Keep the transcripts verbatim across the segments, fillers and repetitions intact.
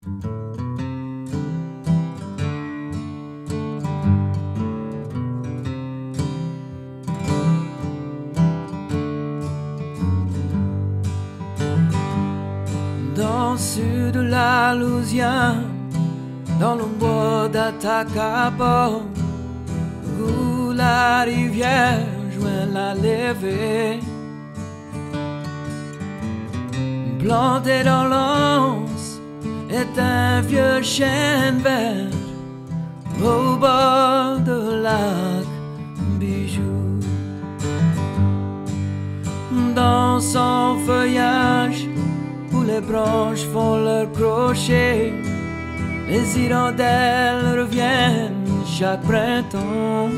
Dans le sud de la Louisiane, dans le bois d'Atacama, où la rivière joint la levée, planté dans l'anse est un vieux chêne vert au bord de lac Bijou. Dans son feuillage où les branches font leur crochet, les hirondelles reviennent chaque printemps.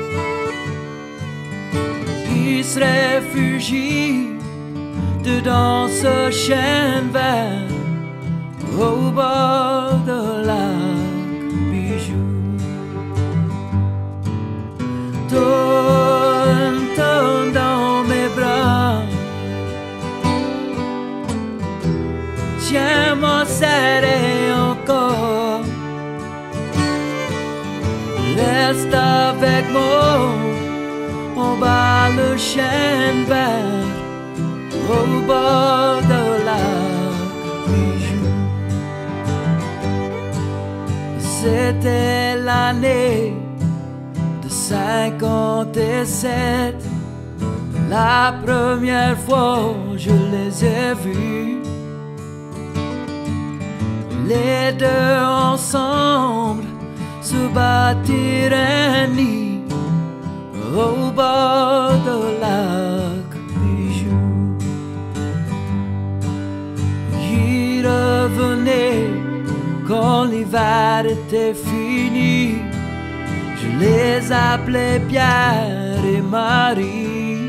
Ils se réfugient dedans ce chêne vert au bord de lac Bijou. Tourne, tourne dans mes bras, tiens-moi serré encore. Reste avec moi, on bat le chêne vert au bord de lac Bijou. C'était l'année de cinquante-sept, la première fois je les ai vus, les deux ensemble se bâtir un nid au bord de lac Bijou. Ils revenaient quand l'hiver était fini, je les appelais Pierre et Marie.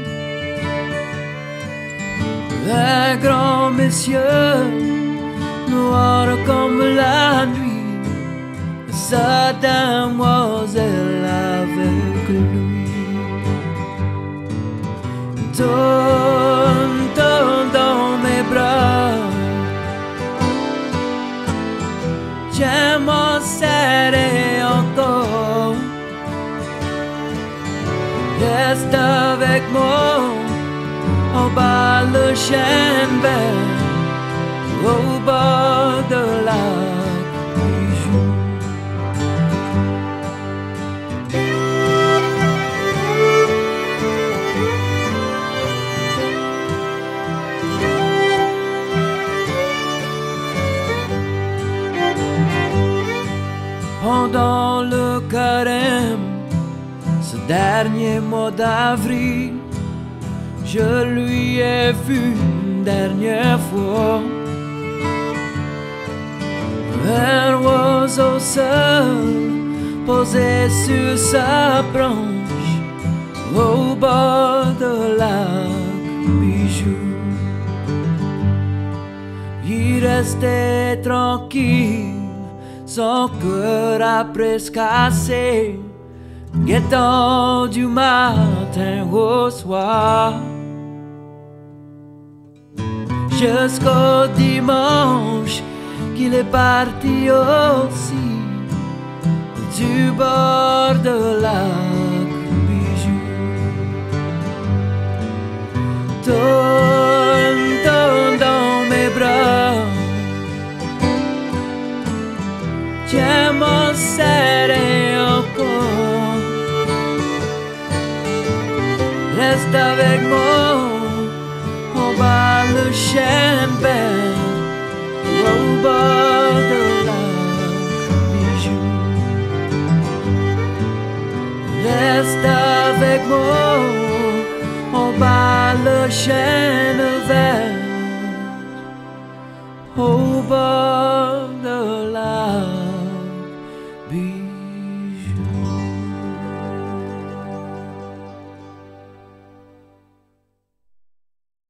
Un grand monsieur, noir comme la nuit, sa demoiselle avec lui. Tourne, tourne dans mes bras, tiens-moi serré encore. Reste avec moi, on bat le chêne vert au bord de lac Bijou. Pendant le carême, ce dernier mois d'avril, je lui ai vu une dernière fois. Un oiseau seul posé sur sa branche au bord de lac Bijou. Il restait tranquille, son cœur a presque cassé, guettant du matin au soir. Jusqu'au dimanche qu'il est parti aussi du bord de lac Bijou. Tourne, tourne dans mes bras, tiens-moi serré encore. Reste avec moi, on bat le chêne vert au bord de lac Bijou. Reste avec moi, on bat le chêne vert au bord